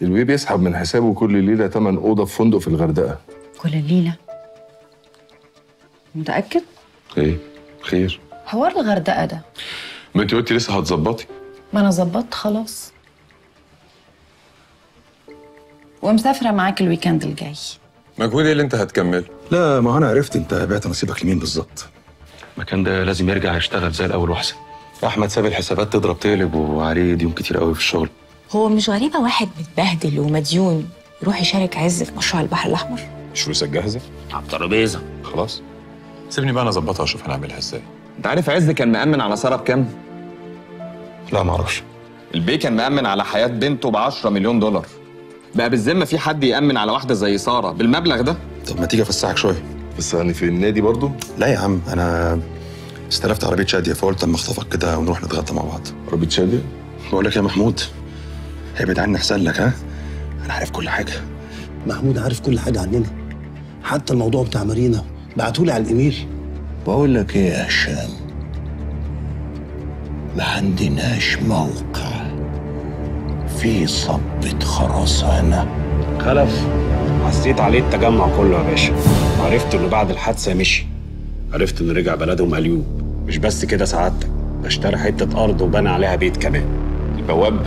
البيه بيسحب من حسابه كل ليله 8 اوضه في فندق في الغردقه. كل ليله؟ متاكد؟ ايه خير؟ حوار الغردقه ده، ما انت قلتي لسه هتظبطي. ما انا ظبطت خلاص ومسافره معاك الويكند الجاي. مجهود ايه اللي انت هتكمله؟ لا، ما انا عرفت انت بعت نصيبك لمين بالظبط. المكان ده لازم يرجع يشتغل زي الاول واحسن. احمد ساب الحسابات تضرب تقلب وعليه ديون كتير قوي في الشغل. هو مش غريبة واحد متبهدل ومديون يروح يشارك عز في مشروع البحر الأحمر؟ مش فلوسك جاهزة؟ على الترابيزه. خلاص سيبني بقى انا اظبطها واشوف هنعملها ازاي. انت عارف عز كان مأمن على سارة بكام؟ لا ما اعرفش. البيه كان مأمن على حياة بنته ب10 مليون دولار. بقى بالذمة في حد يأمن على واحدة زي سارة بالمبلغ ده؟ طب ما تيجي افسحك شويه. بس يعني في النادي برضو؟ لا يا عم، انا استلفت عربيه شاديه فقلت اما اخطفك كده ونروح نتغدى مع بعض. عربيه شاديه؟ بقول لك يا محمود، ابعد عني احسن لك. ها، انا عارف كل حاجه. محمود عارف كل حاجة عننا، حتى الموضوع بتاع مارينا بعتولي على الإيميل. بقول لك ايه يا هشام، ما عندناش موقع في صبة خرسانة. خلف حسيت عليه التجمع كله يا باشا، وعرفت انه بعد الحادثة مشي. عرفت انه رجع بلدهم قليوب. مش بس كده سعادتك، ده اشترى حتة أرض وبنى عليها بيت كمان. البواب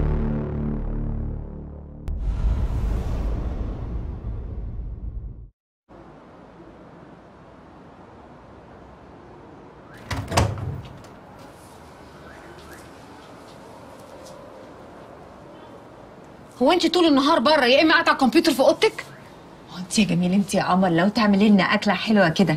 هو انت طول النهار بره يا اما قاعده على الكمبيوتر في اوضتك؟ هو انت يا جميل، انت يا قمر لو تعملي لنا اكله حلوه كده،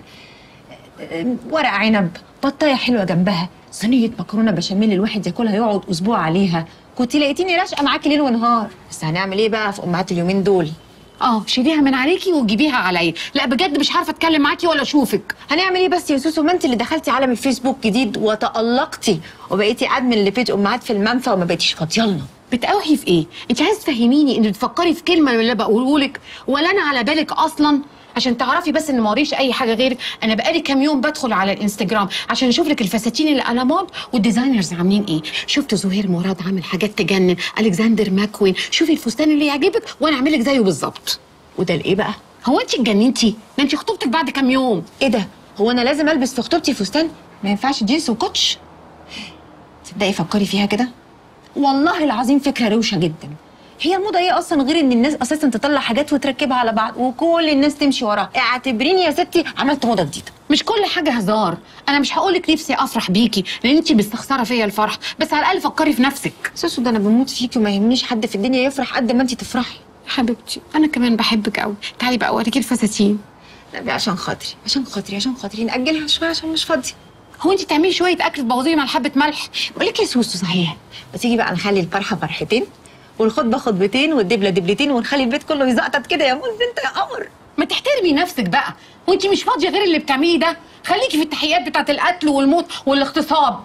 ورق عنب، بطايه حلوه جنبها، صينيه مكرونه بشاميل الواحد ياكلها يقعد اسبوع عليها، كنت لقيتيني راشقه معاكي ليل ونهار. بس هنعمل ايه بقى في امهات اليومين دول؟ شيليها من عليكي وجيبيها عليا. لا بجد مش عارفه اتكلم معاكي ولا اشوفك. هنعمل ايه بس يا سوسو؟ ما انت اللي دخلتي عالم الفيسبوك جديد وتألقتي وبقيتي ادمن لبيج امهات في المنفى وما بقيتيش فاضيه لنا. بتقاوحي في ايه؟ انت عايز تفهميني ان بتفكري في كلمه من اللي بقوله لك ولا انا على بالك اصلا؟ عشان تعرفي بس ان ما وريش اي حاجه غيرك، انا بقالي كام يوم بدخل على الانستجرام عشان اشوف لك الفساتين اللي على مود والديزاينرز عاملين ايه. شفت زهير مراد عامل حاجات تجنن، الكسندر ماكوين، شوفي الفستان اللي يعجبك وانا اعمل لك زيه بالظبط. وده الايه بقى؟ هو انت اتجننتي؟ ده انت خطوبتك بعد كام يوم. ايه ده؟ هو انا لازم البس في خطوبتي فستان؟ ما ينفعش جينز وكوتش؟ تصدقي فكري فيها كده، والله العظيم فكره روشه جدا. هي الموضه ايه اصلا غير ان الناس اساسا تطلع حاجات وتركبها على بعض وكل الناس تمشي وراها؟ اعتبريني يا ستي عملت موضه جديده. مش كل حاجه هزار، انا مش هقول لك نفسي افرح بيكي لان انت مستخسره فيا الفرح، بس على الاقل فكري في نفسك. سوسو ده انا بموت فيكي وما يهمنيش حد في الدنيا يفرح قد ما انت تفرحي. حبيبتي انا كمان بحبك قوي، تعالي بقى اوريكي الفساتين. لا عشان خاطري عشان خاطري عشان خاطري ناجلها شويه عشان مش فاضيه. هو انت تعملي شويه اكل تبوظيه مع حبه ملح؟ بقول لك يا سوسو صحيح، ما تيجي بقى نخلي الفرحه فرحتين والخطبه خطبتين والدبله دبلتين ونخلي البيت كله يزقطط كده يا موز انت يا قمر. ما تحترمي نفسك بقى، وانت مش فاضيه غير اللي بتعمليه ده. خليكي في التحقيقات بتاعه القتل والموت والاغتصاب.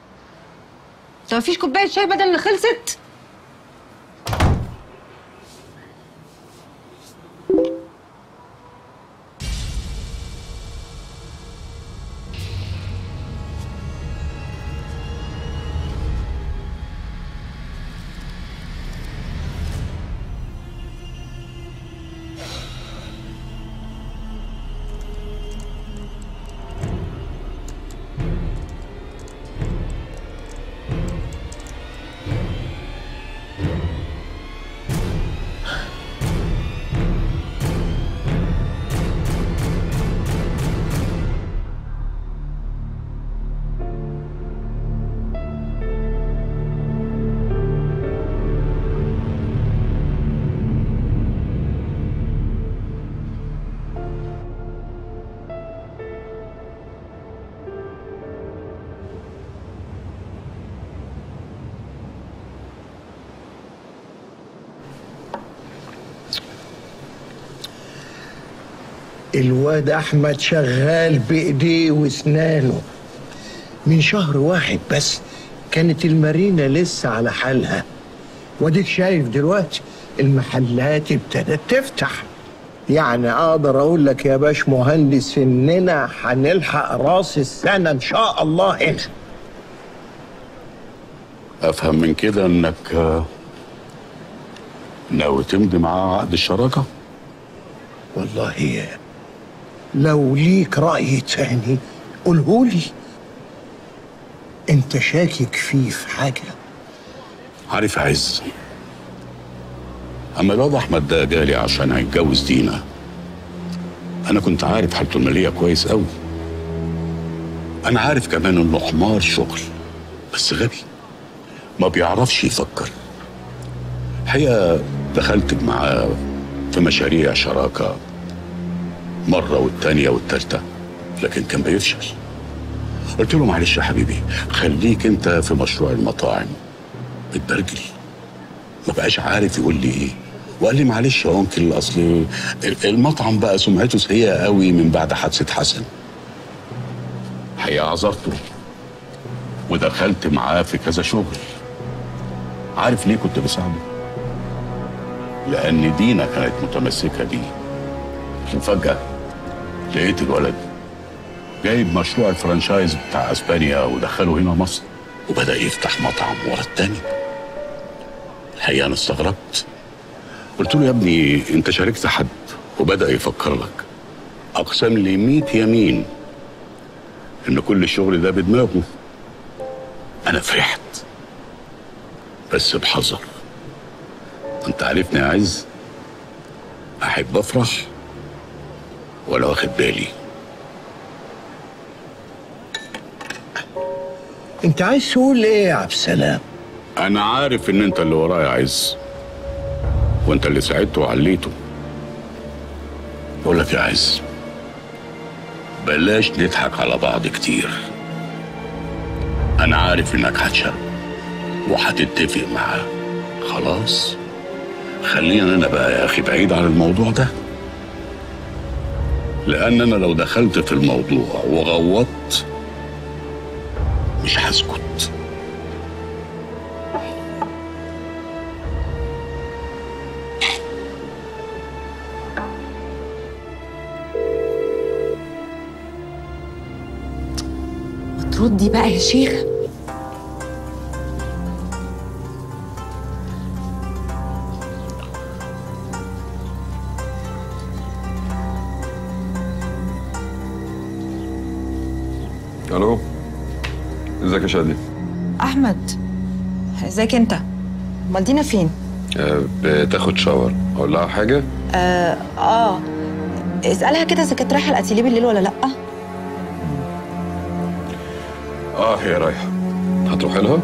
طب مفيش كوبايه شاي بدل اللي خلصت؟ الواد احمد شغال بايديه واسنانه. من شهر واحد بس كانت المارينا لسه على حالها، واديك شايف دلوقتي المحلات ابتدت تفتح. يعني اقدر اقول لك يا باش مهندس اننا هنلحق راس السنه ان شاء الله هنا. افهم من كده انك ناوي تمضي معاه عقد الشراكة؟ والله لو ليك رأي تاني قولهولي. انت شاكك فيه في حاجة؟ عارف يا عز، اما الواد احمد ده جالي عشان هيتجوز دينا، انا كنت عارف حالته الماليه كويس قوي. انا عارف كمان انه حمار شغل، بس غبي ما بيعرفش يفكر. الحقيقه دخلت معاه في مشاريع شراكه مره والتانيه والتالته، لكن كان بيفشل. قلت له معلش يا حبيبي، خليك انت في مشروع المطاعم. اتبرجل، ما بقاش عارف يقول لي ايه. وقال لي معلش يا انكل، اصل المطعم بقى سمعته سيئه قوي من بعد حادثه حسن. الحقيقه عذرته ودخلت معاه في كذا شغل. عارف ليه كنت بساعده؟ لان دينا كانت متمسكه بيه. وفجاه لقيت الولد جايب مشروع الفرانشايز بتاع اسبانيا ودخله هنا مصر، وبدا يفتح مطعم ورا التاني. الحقيقه انا استغربت، قلت له يا ابني انت شاركت حد وبدا يفكر لك. اقسم لي 100 يمين ان كل الشغل ده بدماغه. انا فرحت بس بحذر. انت عارفني يا عز، احب افرح ولا واخد بالي. انت عايز تقول ايه يا عبد السلام؟ انا عارف ان انت اللي ورايا يا عز، وانت اللي ساعدته وعليته. بقول لك يا عز، بلاش نضحك على بعض كتير. انا عارف انك هتشرب وهتتفق معاه. خلاص خلينا انا بقى يا اخي بعيد عن الموضوع ده، لان انا لو دخلت في الموضوع وغوطت مش هسكت. تردي بقى يا شيخ. الو، ازيك يا شادي؟ احمد، ازيك انت؟ امال دينا فين؟ بتاخد شاور. اقول لها حاجه؟ اسالها كده اذا كانت رايحه الاتيليه بالليل ولا لا. هي رايحه. هتروحي لها؟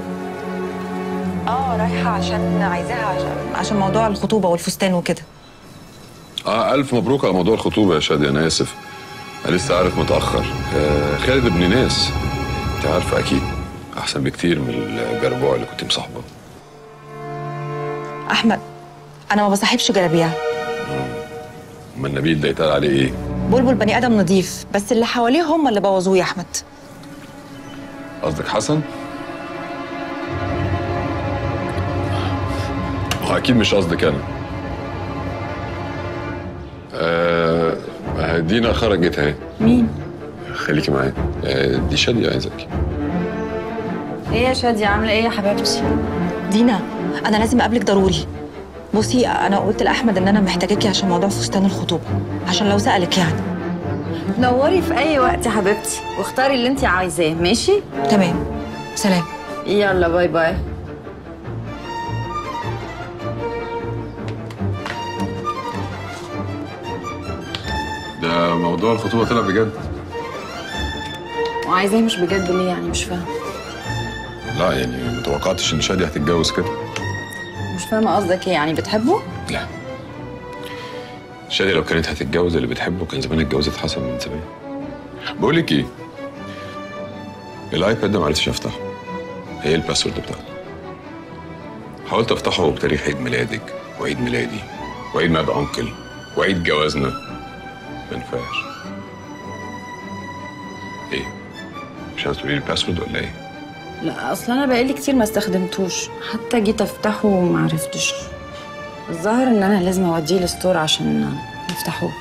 رايحه عشان عايزاها عشان موضوع الخطوبه والفستان وكده. الف مبروك على موضوع الخطوبه يا شادي. انا اسف، انا لسه عارف متاخر. خالد ابن ناس، انت عارفه اكيد، احسن بكتير من الجربوع اللي كنت مصاحبه. احمد، انا ما بصاحبش جرابيع. امال نبيل ده يتقال عليه ايه؟ بلبل بني ادم نظيف، بس اللي حواليه هم اللي بوظوه يا احمد. قصدك حسن؟ اكيد مش قصدك انا. دينا خرجت اهي. مين؟ خليكي معايا. دي شادية عايزاكي. ايه يا شادية، عامله ايه يا حبيبتي؟ دينا، انا لازم اقابلك ضروري. بصي، انا قلت لاحمد ان انا محتاجاكي عشان موضوع فستان الخطوبه، عشان لو سالك يعني. تنوري في اي وقت يا حبيبتي، واختاري اللي انت عايزاه. ماشي؟ تمام، سلام. يلا باي باي. ده موضوع الخطوبه طلع بجد؟ وعايزاه مش بجد ليه يعني؟ مش فاهمه. لا يعني متوقعتش ان شادية هتتجوز كده. مش فاهمه قصدك ايه يعني؟ بتحبه؟ لا، شادية لو كانت هتتجوز اللي بتحبه كان زمان اتجوزت حسن من زمان. بقول لك ايه، الايباد ده ما عرفتش افتحه. ايه الباسورد بتاعته؟ حاولت افتحه بتاريخ عيد ميلادك وعيد ميلادي وعيد ميلاد انكل وعيد جوازنا، ما ينفعش. ايه، مش عايز تقولي لي الباسورد ولا ايه؟ لا، اصل انا بقالي كتير ما استخدمتوش، حتى جيت افتحه وما عرفتش. الظاهر ان انا لازم اوديه الستور عشان يفتحوه.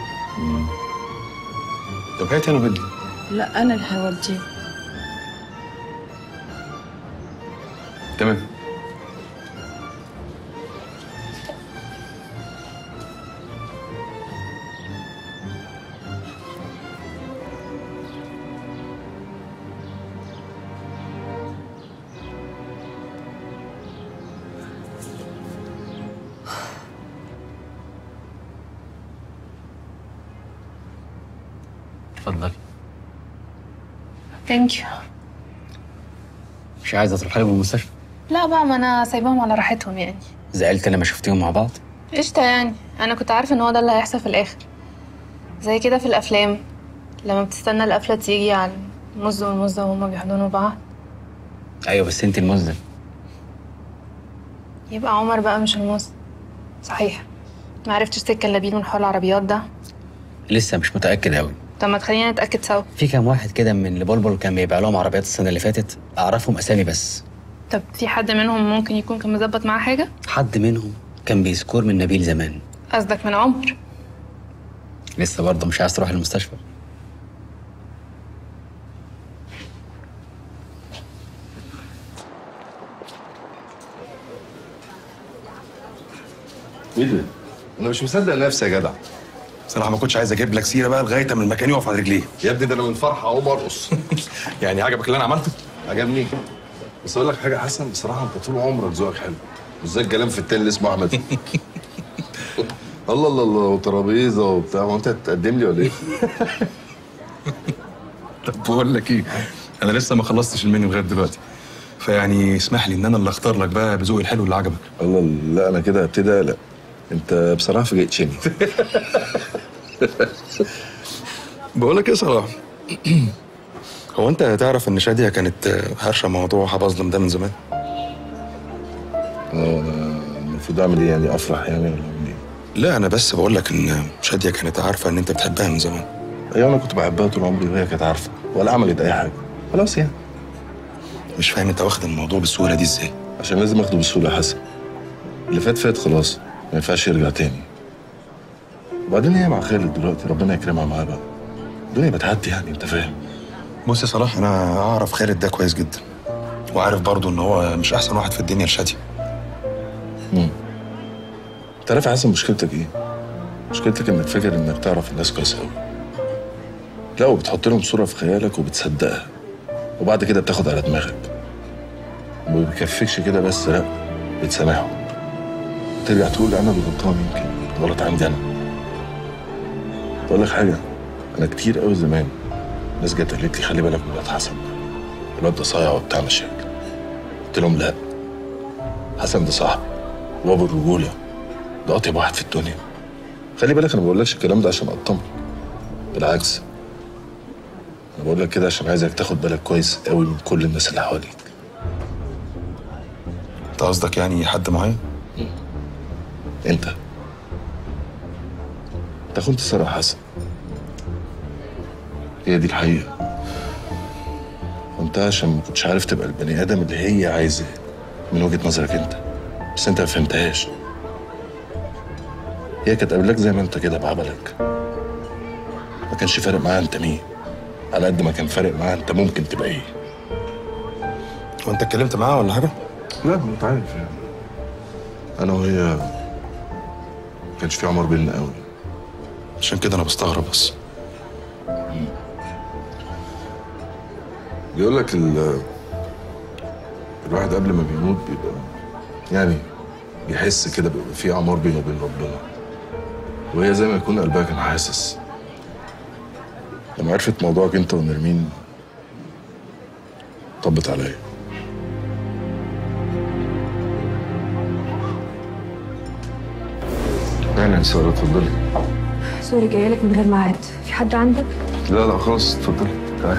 طب هاتي انا بدي. لا، انا اللي هوديه. تمام. اتفضلي. ثانك يو. مش عايزه تروحي لهم المستشفى؟ لا بقى، ما انا سايباهم على راحتهم يعني. زعلت لما شفتيهم مع بعض؟ قشطه يعني، انا كنت عارفه ان هو ده اللي هيحصل في الاخر. زي كده في الافلام لما بتستنى القفله تيجي على المز والمزه وهما بيحضنوا بعض. ايوه بس انت المزه. يبقى عمر بقى مش المز. صحيح ما عرفتش تتكلمين من حوار العربيات ده؟ لسه مش متاكد قوي. طب ما تخلينا نتاكد سوا. في كام واحد كده من اللي بلبل كان بيبيع لهم عربيات السنه اللي فاتت، اعرفهم اسامي بس. طب في حد منهم ممكن يكون كان مظبط معاه حاجه؟ حد منهم كان بيسكور من نبيل زمان. قصدك من عمر؟ لسه برضه مش عايز تروح المستشفى؟ ايه ده؟ انا مش مصدق نفسي يا جدع. بصراحه ما كنتش عايز اجيب لك سيره بقى لغايه ما المكان يقف على رجليه. يا ابني ده انا من فرحه اقوم ارقص. يعني عجبك اللي انا عملته؟ عجبني. بس اقول لك حاجه حسن، بصراحه انت طول عمرك ذوقك حلو. مش زي الكلام في التاني اللي اسمه احمد. الله الله الله، وترابيزه وبتاع، وانت هتقدم لي ولا ايه؟ طب بقول لك ايه، انا لسه ما خلصتش المنيو لغايه دلوقتي، فيعني اسمح لي ان انا اللي اختار لك بقى بذوقي الحلو اللي عجبك. الله، لا انا كده ابتدي اقلق. انت بصراحه فاجئتني. بقول لك ايه صراحه، هو انت تعرف ان شاديه كانت هرشه موضوع حبظلم ده من زمان؟ المفروض اعمل ايه يعني؟ افرح يعني ولا اعمل ايه؟ لا انا بس بقول لك ان شاديه كانت عارفه ان انت بتحبها من زمان. ايوه انا كنت بحبها طول عمري وهي كانت عارفه، ولا عملت اي حاجه. خلاص يعني. مش فاهم انت واخد الموضوع بالسهوله دي ازاي؟ عشان لازم اخده بالسهوله يا حسن. اللي فات فات خلاص، ما ينفعش يرجع تاني. وبعدين هي مع خالد دلوقتي، ربنا يكرمها معاه بقى. الدنيا بتعدي يعني، انت فاهم. بص يا صلاح، انا اعرف خالد ده كويس جدا، وعارف برضه ان هو مش احسن واحد في الدنيا لشاديه. انت عارف يا حسن مشكلتك ايه؟ مشكلتك انك فاكر انك تعرف الناس كويس قوي. لا، وبتحط لهم صوره في خيالك وبتصدقها، وبعد كده بتاخد على دماغك. وما بيكفيكش كده بس، لا بتسامحهم. ترجع تقول انا اللي غلطان، يمكن غلط عندي انا. اقول لك حاجه، انا كتير قوي زمان ناس جت قالت لي خلي بالك من الواد حسن، الواد ده صايع وبتاع مشاكل. قلت لهم لا، حسن ده صاحبي وابو الرجوله، ده اطيب واحد في الدنيا. خلي بالك انا ما بقولكش الكلام ده عشان اطمن، بالعكس انا بقول لك كده عشان عايزك تاخد بالك كويس قوي من كل الناس اللي حواليك. انت قصدك يعني حد معين؟ انت خنت سارة حسن، هي دي الحقيقة. خنتها عشان ما كنتش عارف تبقى البني آدم اللي هي عايزاه من وجهة نظرك انت، بس انت ما فهمتهاش. هي كانت قابلاك زي ما انت كده بعبلك، ما كانش فارق معاها انت مين، على قد ما كان فارق معاها انت ممكن تبقى ايه. وانت اتكلمت معاها ولا حاجة؟ لا انت عارف يعني، انا وهي ما كانش في عمر بيننا قوي، عشان كده انا بستغرب بس. بيقول لك الواحد قبل ما بيموت بيبقى يعني بيحس كده، بيبقى في عمار بينه وبين ربنا، وهي زي ما يكون قلبها كان حاسس. لما عرفت موضوعك انت ونرمين طبت عليا. اهلا ساره، اتفضلي. سوري جايه لك من غير ميعاد، في حد عندك؟ لا لا خلاص اتفضلي تعالي.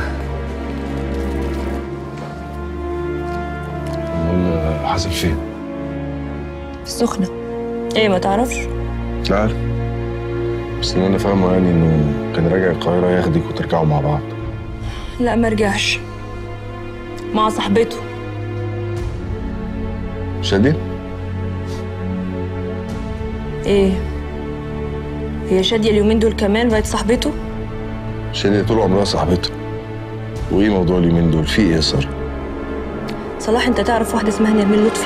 امال حسن فين؟ السخنة. ايه ما تعرفش؟ لا عارف، بس اللي انا فاهمه يعني انه كان راجع القاهرة ياخدك وترجعوا مع بعض. لا ما رجعش، مع صاحبته. شادية؟ ايه؟ هي شادية اليومين دول كمان بقت صاحبته؟ شادية طول عمرها صاحبته. وايه موضوع اليومين دول؟ في ايه يا سارة؟ صلاح انت تعرف واحدة اسمها نرمين لطفي؟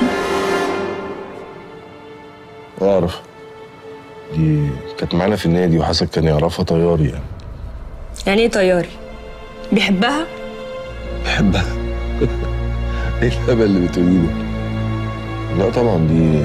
اعرف، دي كانت معانا في النادي وحسن كان يعرفها طياري يعني. يعني ايه طياري؟ بيحبها؟ بيحبها؟ ايه الهبل اللي بتقوليه ده؟ لا طبعا، دي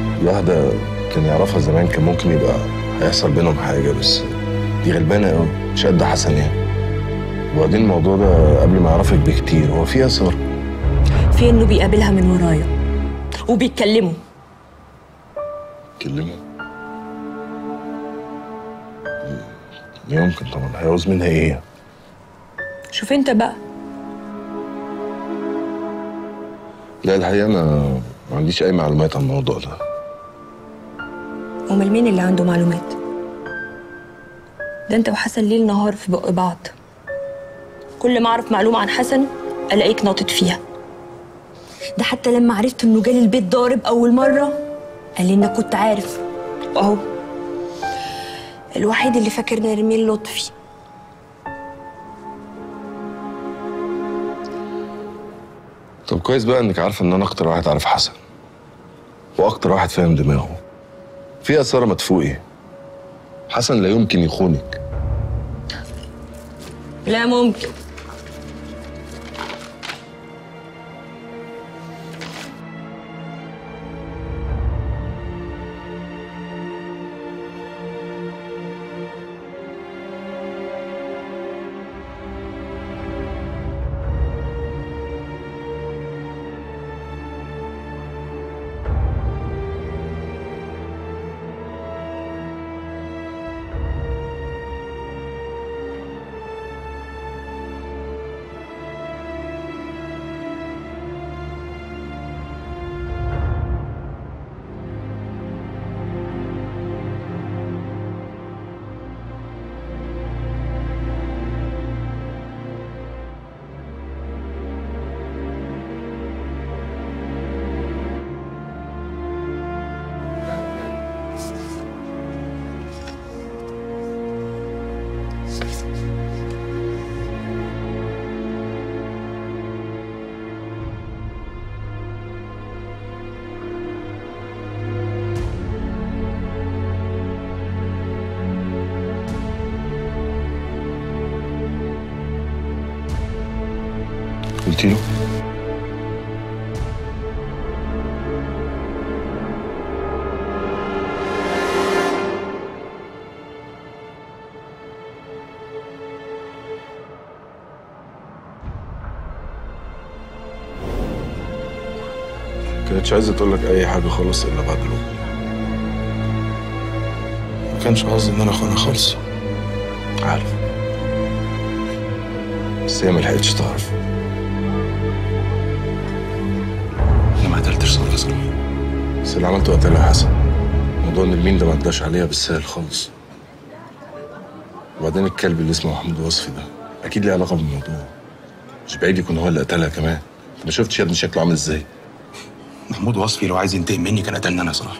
واحدة كان يعرفها زمان، كان ممكن يبقى هيحصل بينهم حاجة، بس دي غلبانة قوي. مش قد حسن يعني. وبعدين الموضوع ده قبل ما يعرفك بكتير. هو في يا ساره؟ في انه بيقابلها من ورايا وبيتكلموا. يتكلموا؟ يمكن طبعا. هيعوز منها ايه؟ شوف انت بقى. لا الحقيقه انا ما عنديش اي معلومات عن الموضوع ده. امال مين اللي عنده معلومات؟ ده انت وحسن ليل نهار في بق بعض. كل ما اعرف معلومه عن حسن الاقيك ناطط فيها. ده حتى لما عرفت انه جالي البيت ضارب اول مره قال لي انك كنت عارف، واهو الوحيد اللي فاكر نرمين لطفي. طب كويس بقى انك عارفه ان انا اكتر واحد عارف حسن واكتر واحد فاهم دماغه. في يا ساره ما تفوقي، حسن لا يمكن يخونك. لا ممكن. قلتي له؟ كانتش عايزه تقول لك اي حاجه خالص الا بعد الوقت. ما كانش قصدي ان انا اخونها خالص. عارف، بس هي ما لحقتش تعرف. انا ما قتلتش ساره صراحه. بس اللي عملته قتلها حسن. موضوع نرمين ده ما عداش عليها بالسهل خالص. وبعدين الكلب اللي اسمه محمود وصفي ده اكيد ليه علاقه بالموضوع. مش بعيد يكون هو اللي قتلها كمان. انت ما شفتش يا ابني شكله عامل ازاي؟ محمود وصفي لو عايز ينتقم مني كان قتلني انا صراحه.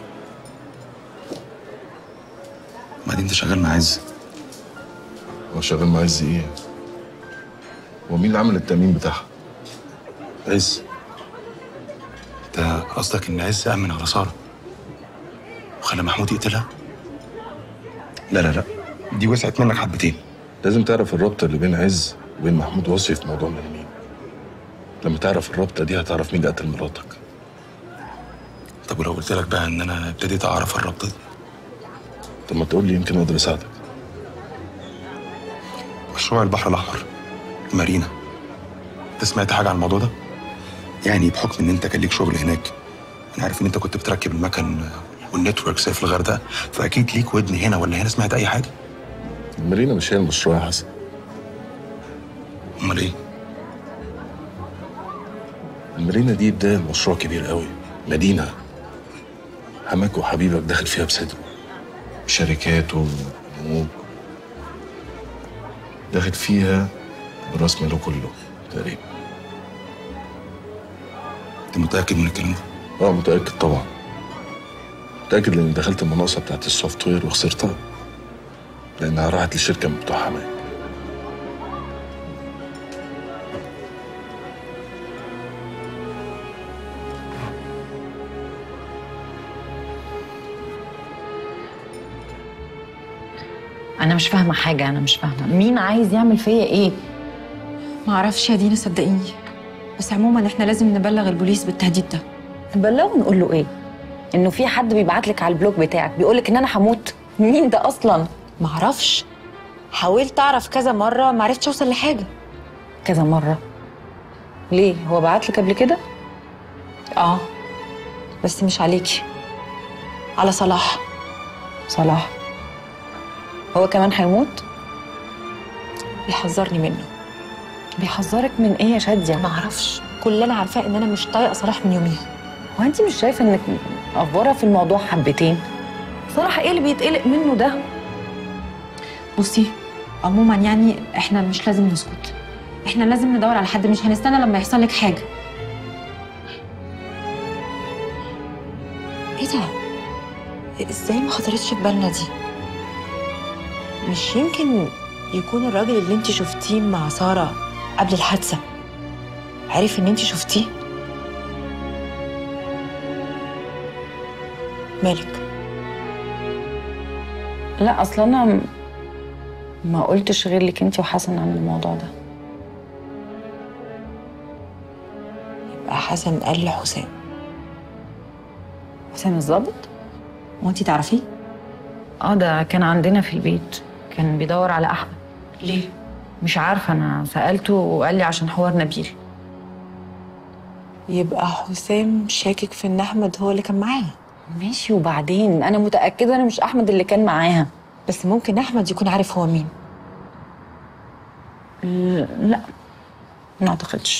بعدين انت شغال مع عز. هو شغال مع عز ايه؟ هو مين اللي عمل التأمين بتاعها؟ عز. انت قصدك ان عز امن على ساره وخلى محمود يقتلها؟ لا لا لا، دي وسعت منك حبتين. لازم تعرف الرابطه اللي بين عز وبين محمود وصفي في موضوع نرمين. لما تعرف الرابطه دي هتعرف مين اللي قتل مراتك. طب ولو قلت لك بقى ان انا ابتديت اعرف الرابطه دي؟ طب ما تقول لي يمكن اقدر اساعدك. مشروع البحر الاحمر، مارينا، انت سمعت حاجه عن الموضوع ده؟ يعني بحكم ان انت كان ليك شغل هناك، انا عارف ان انت كنت بتركب المكن والنتوركس في الغردقه، فاكيد ليك ودن هنا ولا هنا سمعت اي حاجه؟ المارينا مش هي المشروع يا حسن. امال ايه؟ المارينا دي بدايه مشروع كبير قوي، مدينه حماك وحبيبك داخل فيها بصدره، شركات وبنوك داخل فيها براس ماله كله تقريبا. انت متاكد من الكلام ده؟ متاكد طبعا. متاكد لاني دخلت المناقصه بتاعت السوفت وير وخسرتها لانها راحت لشركه من بتوع حماك. انا مش فاهمه حاجه، انا مش فاهمه مين عايز يعمل فيا ايه؟ ما اعرفش يا دينا صدقيني، بس عموما احنا لازم نبلغ البوليس بالتهديد ده. نبلغه نقول له ايه؟ انه في حد بيبعت لك على البلوك بتاعك بيقول لك ان انا هموت؟ مين ده اصلا؟ ما اعرفش. حاولت اعرف كذا مره ما عرفتش اوصل لحاجه. كذا مرة؟ ليه؟ هو بعتلك قبل كده؟ اه بس مش عليكي، على صلاح. صلاح هو كمان هيموت؟ بيحذرني منه. بيحذرك من ايه يا شادية؟ ما اعرفش، كل اللي انا عارفاه ان انا مش طايقه صلاح من يوميها. هو انت مش شايفه انك مقفوره في الموضوع حبتين؟ صراحه ايه اللي بيتقلق منه ده؟ بصي عموما يعني احنا مش لازم نسكت، احنا لازم ندور على حد، مش هنستنى لما يحصل لك حاجه. ايه ده؟ ازاي ما خطرتش في بالنا دي؟ مش يمكن يكون الراجل اللي انت شفتيه مع ساره قبل الحادثه عرف ان انت شفتيه؟ مالك؟ لا اصل انا ما قلتش غير لك انت وحسن عن الموضوع ده. يبقى حسن قال لحسام. حسام الظابط؟ وانتي تعرفيه؟ اه ده كان عندنا في البيت، كان بيدور على احمد. ليه؟ مش عارفه، انا سالته وقال لي عشان حوار نبيل. يبقى حسام شاكك في ان احمد هو اللي كان معاها. ماشي، وبعدين انا متاكده انا مش احمد اللي كان معاها. بس ممكن احمد يكون عارف هو مين. لا ما اعتقدش.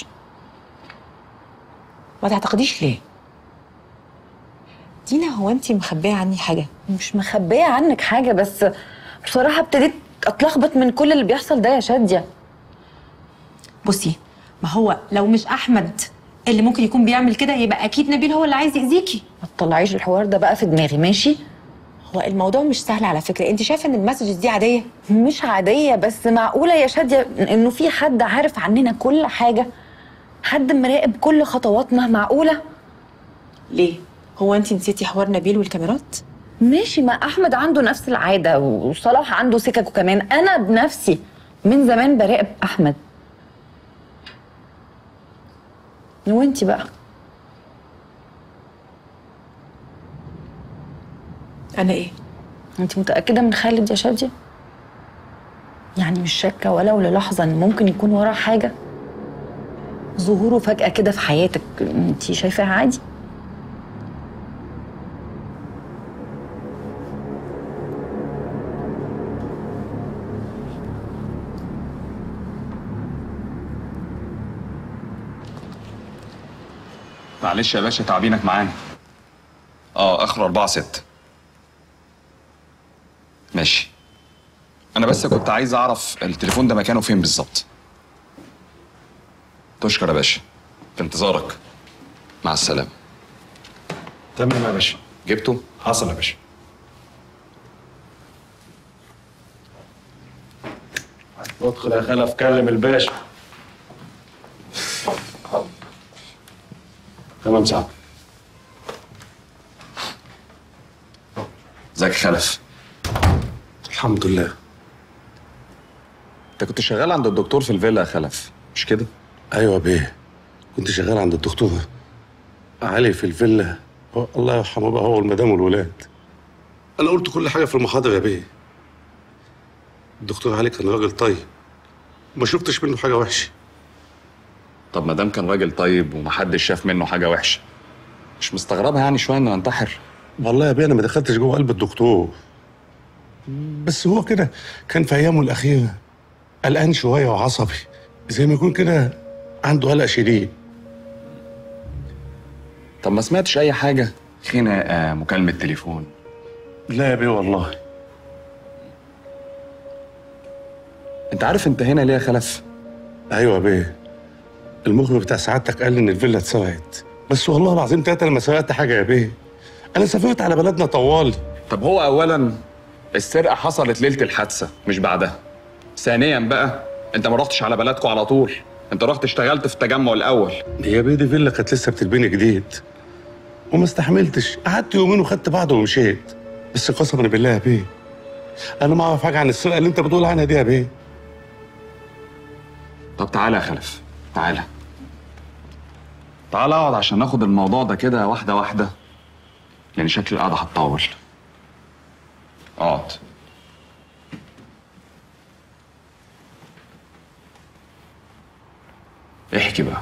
ما تعتقديش ليه؟ دينا هو انتي مخبيه عني حاجه؟ مش مخبيه عنك حاجه، بس بصراحه ابتديت اتلخبط من كل اللي بيحصل ده يا شاديه. بصي، ما هو لو مش احمد اللي ممكن يكون بيعمل كده يبقى اكيد نبيل هو اللي عايز يأذيكي. ما تطلعيش الحوار ده بقى في دماغي، ماشي؟ هو الموضوع مش سهل على فكره. انت شايفه ان المسجز دي عاديه؟ مش عاديه، بس معقوله يا شاديه انه في حد عارف عننا كل حاجه؟ حد مراقب كل خطواتنا؟ معقوله؟ ليه؟ هو انت نسيتي حوار نبيل والكاميرات؟ ماشي، ما احمد عنده نفس العاده وصلاح عنده سكك، وكمان انا بنفسي من زمان براقب احمد. وانتي بقى؟ انا ايه؟ انت متاكده من خالد يا شاديه؟ يعني مش شاكه ولو للحظه ان ممكن يكون وراه حاجه؟ ظهوره فجاه كده في حياتك انت شايفاها عادي؟ معلش يا باشا تعبينك معانا. اخر 4-6. ماشي. انا بس كنت عايز اعرف التليفون ده مكانه فين بالظبط. تشكر يا باشا، في انتظارك. مع السلامة. تمام يا باشا. جبته؟ حصل يا باشا. ادخل يا خلف كلم الباشا. تمام ساعة. ازيك يا خلف؟ الحمد لله. انت كنت شغال عند الدكتور في الفيلا يا خلف، مش كده؟ ايوه يا بيه، كنت شغال عند الدكتور علي في الفيلا، الله يرحمه بقى، هو والمدام والولاد. انا قلت كل حاجه في المحاضره يا بيه. الدكتور علي كان راجل طيب، ما شفتش منه حاجه وحشه. طب ما دام كان راجل طيب ومحدش شاف منه حاجه وحشه، مش مستغربها يعني شويه انه ينتحر؟ والله يا بيه انا ما دخلتش جوه قلب الدكتور، بس هو كده كان في ايامه الاخيره قلقان شويه وعصبي، زي ما يكون كده عنده قلق شديد. طب ما سمعتش اي حاجه؟ خناقه، مكالمه تليفون؟ لا يا بيه والله. انت عارف انت هنا ليه يا خلف؟ ايوه يا بيه، المخبر بتاع سعادتك قال لي ان الفيلا اتسرقت، بس والله العظيم ثلاثة انا ما سرقت حاجه يا بيه. انا سافرت على بلدنا طوالي. طب هو اولا السرقه حصلت ليله الحادثه مش بعدها. ثانيا بقى انت ما رحتش على بلدكم على طول، انت رحت اشتغلت في التجمع الاول. يا بيه دي فيلا كانت لسه بتتبني جديد وما استحملتش، قعدت يومين وخدت بعضه ومشيت. بس قسما بالله يا بيه انا ما اعرف حاجه عن السرقه اللي انت بتقول عنها دي يا بيه. طب تعالى يا خلف، تعالى تعالى اقعد عشان ناخد الموضوع ده كده واحده واحده، يعني شكل القعده هتطول. اقعد. احكي بقى.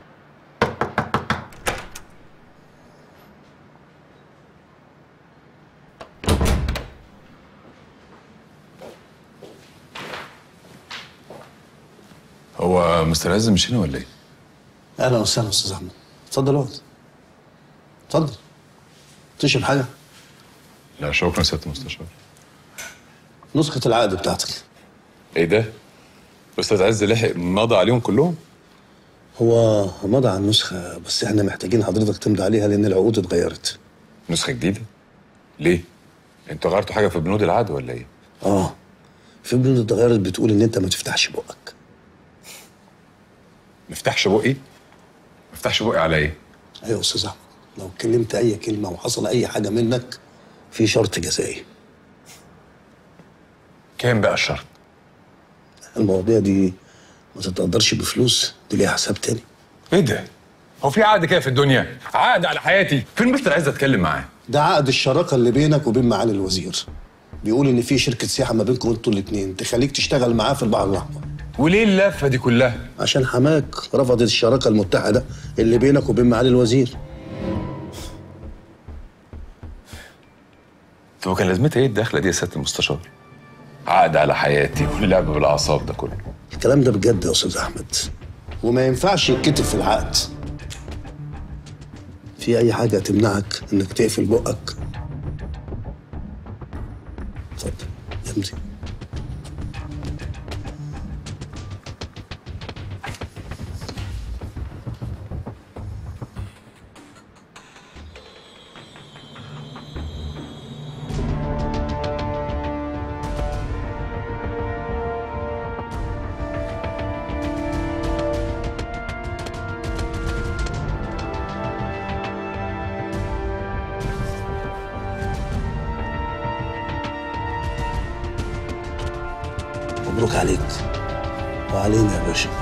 هو مستر عز مش هنا ولا ايه؟ اهلا وسهلا استاذ احمد. اتفضل اقعد. اتفضل. تشرب حاجه؟ لا شكرا سيادة المستشار. نسخه العقد بتاعتك. ايه ده؟ استاذ عز لحق مضى عليهم كلهم؟ هو مضى على النسخه بس احنا محتاجين حضرتك تمضي عليها لان العقود اتغيرت. نسخة جديدة؟ ليه؟ انتوا غيرتوا حاجة في بنود العقد ولا ايه؟ في بنود اتغيرت بتقول ان انت ما تفتحش بقك. ما افتحش بقي؟ ما افتحش بقي على ايه؟ ايوه يا استاذ احمد، لو اتكلمت اي كلمه وحصل اي حاجه منك في شرط جزائي. كام بقى الشرط؟ المواضيع دي ما تتقدرش بفلوس، دي ليها حساب تاني. ايه ده؟ هو في عقد كده في الدنيا؟ عقد على حياتي؟ فين مستر عز اتكلم معاه؟ ده عقد الشراكه اللي بينك وبين معالي الوزير. بيقول ان في شركه سياحه ما بينكم انتوا الاثنين تخليك تشتغل معاه في البحر الاحمر. وليه اللفه دي كلها؟ عشان حماك رفضت الشراكه المتحده اللي بينك وبين معالي الوزير. طب كان لازمتها ايه الدخله دي يا سياده المستشار؟ عقد على حياتي واللعب بالاعصاب ده كله. الكلام ده بجد يا استاذ احمد، وما ينفعش يتكتب في العقد. في اي حاجه تمنعك انك تقفل بقك؟ اتفضل امضي. مبروك عليك وعلينا يا باشا.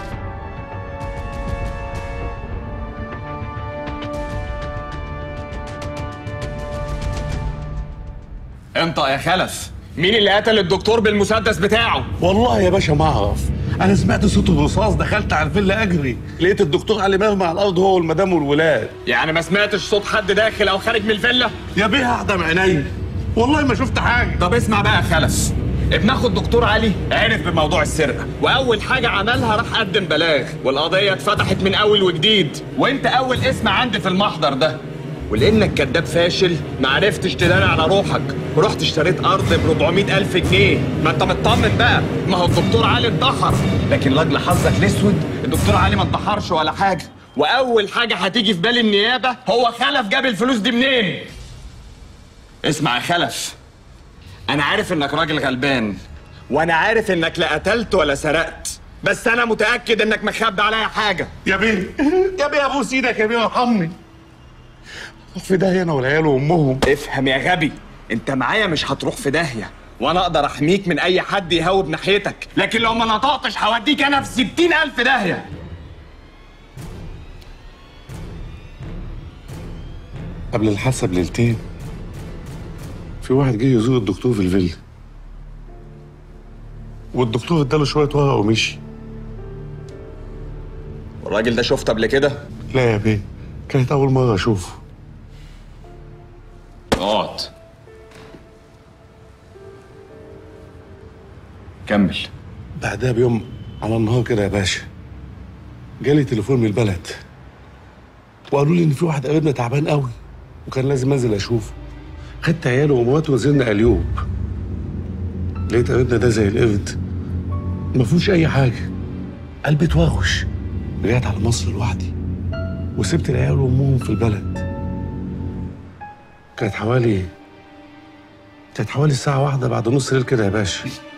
انت يا خلف، مين اللي قتل الدكتور بالمسدس بتاعه؟ والله يا باشا ما اعرف، انا سمعت صوت الرصاص، دخلت على الفيلا اجري، لقيت الدكتور علي مرمي على الارض هو والمدام والولاد. يعني ما سمعتش صوت حد داخل او خارج من الفيلا؟ يا بيه احضن عيني، والله ما شفت حاجه. طب اسمع بقى يا خلف، ابن اخو الدكتور علي عرف بموضوع السرقه، واول حاجه عملها راح قدم بلاغ، والقضيه اتفتحت من اول وجديد، وانت اول اسم عندي في المحضر ده. ولانك كداب فاشل ما عرفتش تداري على روحك، ورحت اشتريت ارض ب 400,000 جنيه. ما انت مطمن بقى، ما هو الدكتور علي انتحر، لكن لاجل حظك الاسود الدكتور علي ما انتحرش ولا حاجه. واول حاجه هتيجي في بال النيابه هو خلف جاب الفلوس دي منين؟ اسمع يا خلف، أنا عارف إنك راجل غلبان، وأنا عارف إنك لا قتلت ولا سرقت، بس أنا متأكد إنك مخبي عليا حاجة. يا بيه يا بيه ابوس ايدك يا بيه ارحمني. في داهيه انا والعيال وامهم. افهم يا غبي، أنت معايا مش هتروح في داهية، وأنا أقدر أحميك من أي حد يهوب ناحيتك، لكن لو ما نطقتش هوديك أنا في 60,000 داهية. قبل الحادثه بليلتين في واحد جه يزور الدكتور في الفيلا، والدكتور اداله شويه ورق ومشي. والراجل ده شفته قبل كده؟ لا يا بيه، كانت اول مره اشوفه. اقعد كمل. بعدها بيوم على النهار كده يا باشا جالي تليفون من البلد وقالوا لي ان في واحد قريبنا تعبان قوي وكان لازم انزل اشوفه. خدت عياله ومراته ونزلنا قليوب. لقيت قريبنا ده زي القرد، ما فيهوش اي حاجه، قلبي اتوغش. رجعت على مصر لوحدي وسبت العيال وامهم في البلد. كانت حوالي الساعه 1 بعد نص الليل كده يا باشا.